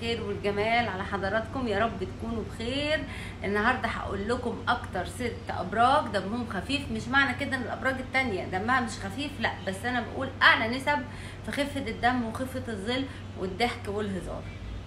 الخير والجمال على حضراتكم، يا رب تكونوا بخير. النهارده هقول لكم اكتر 6 ابراج دمهم خفيف. مش معنى كده ان الابراج التانية دمها مش خفيف، لا، بس انا بقول اعلى نسب في خفة الدم وخفة الظل والضحك والهزار.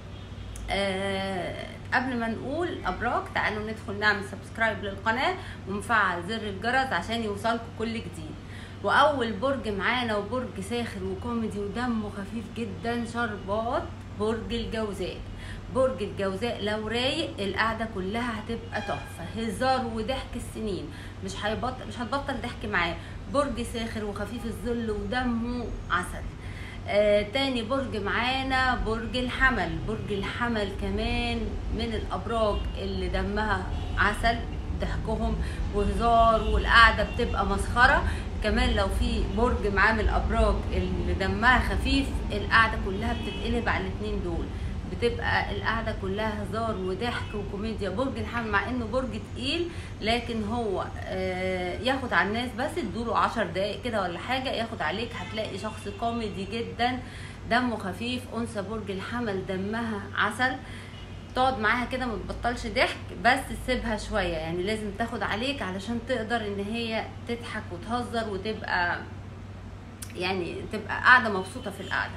قبل ما نقول ابراج، تعالوا ندخل نعمل سبسكرايب للقناة ونفعل زر الجرس عشان يوصلكم كل جديد. واول برج معانا وبرج ساخر وكوميدي ودمه خفيف جدا شربات، برج الجوزاء. برج الجوزاء لو رايق القعده كلها هتبقى تحفه، هزار وضحك السنين، مش هتبطل ضحك معاه. برج ساخر وخفيف الظل ودمه عسل. تاني برج معانا برج الحمل. برج الحمل كمان من الابراج اللي دمها عسل، ضحكهم وهزار والقعده بتبقى مسخره. كمان لو في برج معاه من الابراج اللي دمها خفيف القعده كلها بتتقلب على الاثنين دول، بتبقى القعده كلها هزار وضحك وكوميديا. برج الحمل مع انه برج تقيل لكن هو ياخد على الناس، بس ادوله 10 دقايق كده ولا حاجه ياخد عليك، هتلاقي شخص كوميدي جدا دمه خفيف. انثى برج الحمل دمها عسل، تقعد معاها كده ما تبطلش ضحك، بس تسيبها شويه، يعني لازم تاخد عليك علشان تقدر ان هي تضحك وتهزر وتبقى يعني تبقى قاعده مبسوطه في القعده.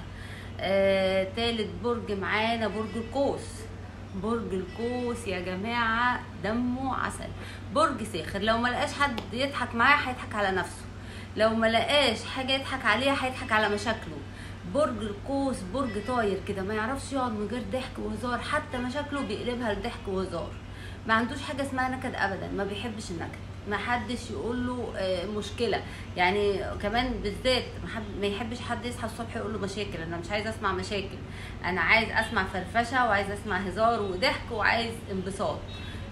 تالت برج معانا برج القوس. برج القوس يا جماعه دمه عسل. برج ساخر لو ما لقاش حد يضحك معاه هيضحك على نفسه، لو ما لقاش حاجه يضحك عليها هيضحك على مشاكله. برج القوس برج طاير كده، ما يعرفش يقعد من غير ضحك وهزار، حتى مشاكله بيقلبها لضحك وهزار. ما عندوش حاجه اسمها نكد ابدا، ما بيحبش النكد، ما حدش يقول له مشكله. يعني كمان بالذات ما يحبش حد يصحى الصبح يقول له مشاكل. انا مش عايز اسمع مشاكل، انا عايز اسمع فرفشه وعايز اسمع هزار وضحك وعايز انبساط.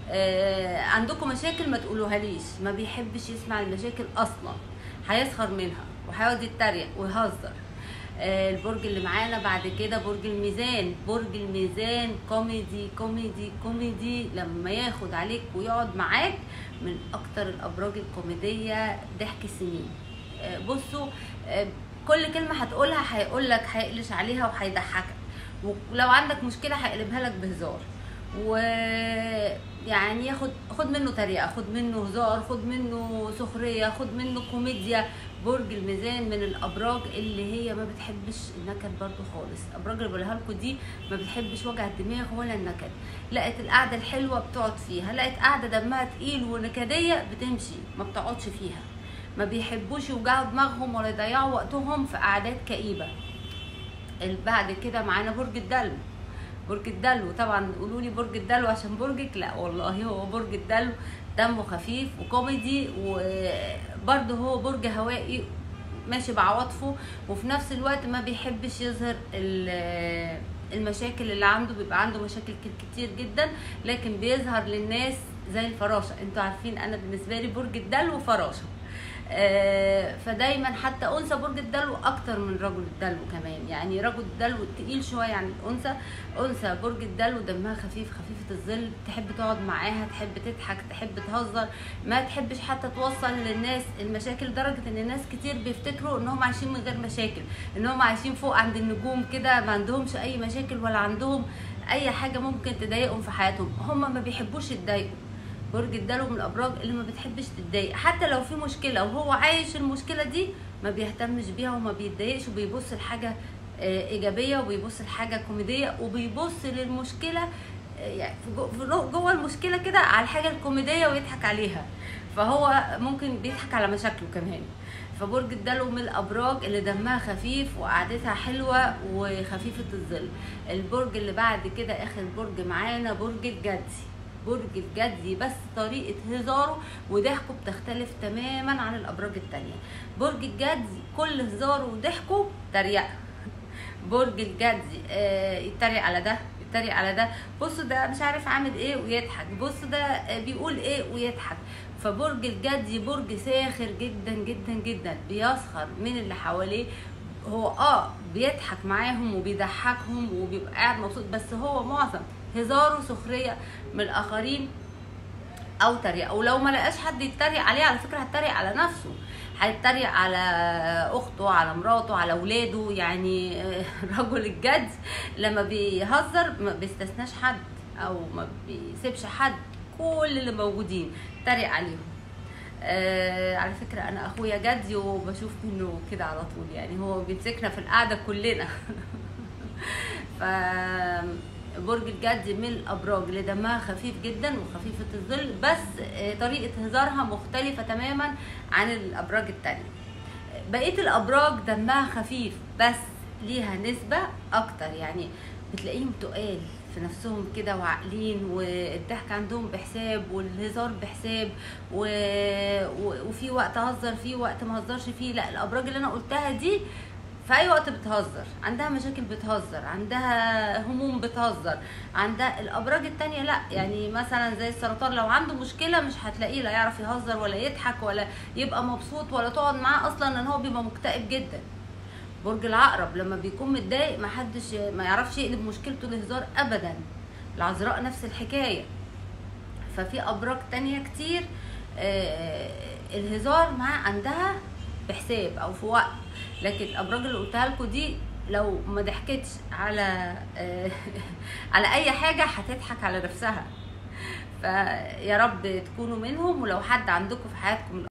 عندكم مشاكل ما تقولوها ليش، ما بيحبش يسمع المشاكل اصلا، هيسخر منها وهيقعد يتريق ويهزر. البرج اللي معانا بعد كده برج الميزان. برج الميزان كوميدي كوميدي كوميدي، لما ياخد عليك ويقعد معاك من اكتر الابراج الكوميديه ضحك السنين. بصوا، كل كلمه هتقولها هيقولك، هيقلش عليها وهيضحكك، ولو عندك مشكله هيقلبها لك بهزار. ويعني خد منه تريقه، خد منه هزار، خد منه سخريه، خد منه كوميديا. برج الميزان من الابراج اللي هي ما بتحبش النكد برضو خالص. الابراج اللي بقولها لكم دي ما بتحبش وجع الدماغ ولا النكد، لقت القعده الحلوه بتقعد فيها، لقت قعده دمها تقيل ونكديه بتمشي، ما بتقعدش فيها. ما بيحبوش يوجعوا دماغهم ولا يضيعوا وقتهم في قعدات كئيبه. بعد كده معانا برج الدلو. برج الدلو طبعا قولوا لي برج الدلو عشان برجك، لا والله هو برج الدلو دمه خفيف وكوميدي، وبرده هو برج هوائي ماشي بعواطفه، وفي نفس الوقت ما بيحبش يظهر المشاكل اللي عنده. بيبقى عنده مشاكل كتير جدا لكن بيظهر للناس زي الفراشه. انتوا عارفين انا بالنسبه لي برج الدلو فراشه. فدايما حتى انثى برج الدلو اكتر من رجل الدلو كمان، يعني رجل الدلو تقيل شويه عن الانثى. انثى برج الدلو دمها خفيف، خفيفه الظل، تحب تقعد معاها، تحب تضحك، تحب تهزر، ما تحبش حتى توصل للناس المشاكل، لدرجه ان الناس كتير بيفتكروا انهم عايشين من غير مشاكل، انهم عايشين فوق عند النجوم كده، ما عندهمش اي مشاكل ولا عندهم اي حاجه ممكن تضايقهم في حياتهم. هم ما بيحبوش يتضايقوا. برج الدلو من الابراج اللي ما بتحبش تتضايق، حتى لو في مشكله وهو عايش المشكله دي ما بيهتمش بيها وما بيتضايقش، وبيبص لحاجه ايجابيه وبيبص لحاجه كوميديه، وبيبص للمشكله يعني جوه المشكله كده على الحاجه الكوميديه ويضحك عليها، فهو ممكن بيضحك على مشاكله كمان. فبرج الدلو من الابراج اللي دمها خفيف وقعدتها حلوه وخفيفه الظل. البرج اللي بعد كده اخر برج معانا برج الجدي. برج الجدي بس طريقه هزاره وضحكه بتختلف تماما عن الابراج التانية. برج الجدي كل هزاره وضحكه تريقه. برج الجدي يتريق على ده، يتريق على ده، بصوا ده مش عارف عامل ايه ويضحك، بصوا ده بيقول ايه ويضحك. فبرج الجدي برج ساخر جدا جدا جدا، بيسخر من اللي حواليه. هو بيضحك معاهم وبيضحكهم وبيبقى قاعد مبسوط، بس هو معظم هزاره سخريه من الاخرين او تريقه. ولو ما لقاش حد يتريق عليه، على فكره هتريق على نفسه، هيتريق على اخته، على مراته، على اولاده. يعني رجل الجد لما بيهزر ما بيستثناش حد او ما بيسيبش حد، كل اللي موجودين تريق عليهم. على فكرة انا اخويا جدي وبشوف منه كده على طول، يعني هو بيمسكنا في القعدة كلنا. ف برج الجدي من الابراج اللي دمها خفيف جدا وخفيفة الظل، بس طريقة هزارها مختلفة تماما عن الابراج التانية. بقية الابراج دمها خفيف بس ليها نسبة اكتر، يعني بتلاقيهم تقال في نفسهم كده وعاقلين، والضحك عندهم بحساب والهزار بحساب وفي وقت اهزر فيه وقت ما اهزرش فيه. لا، الابراج اللي انا قلتها دي في اي وقت بتهزر، عندها مشاكل بتهزر، عندها هموم بتهزر. عندها الابراج التانية لا، يعني مثلا زي السرطان لو عنده مشكلة مش هتلاقيه لا يعرف يهزر ولا يضحك ولا يبقى مبسوط، ولا تقعد معاه اصلا لان هو بيبقى مكتئب جدا. برج العقرب لما بيكون متضايق ما يعرفش يقلب مشكلته لهزار ابدا. العذراء نفس الحكاية. ففي ابراج تانية كتير الهزار معاه عندها بحساب او في وقت، لكن الابراج اللي قلتها لكم دي لو ما ضحكتش على على اي حاجه هتضحك على نفسها. فيا رب تكونوا منهم، ولو حد عندكم في حياتكم